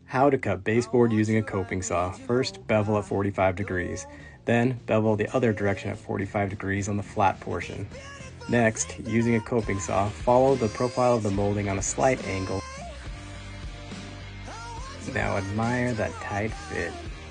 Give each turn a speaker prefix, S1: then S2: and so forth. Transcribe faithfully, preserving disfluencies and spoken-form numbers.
S1: How to cut baseboard using a coping saw. First, bevel at forty-five degrees. Then, bevel the other direction at forty-five degrees on the flat portion. Next, using a coping saw, follow the profile of the molding on a slight angle. Now admire that tight fit.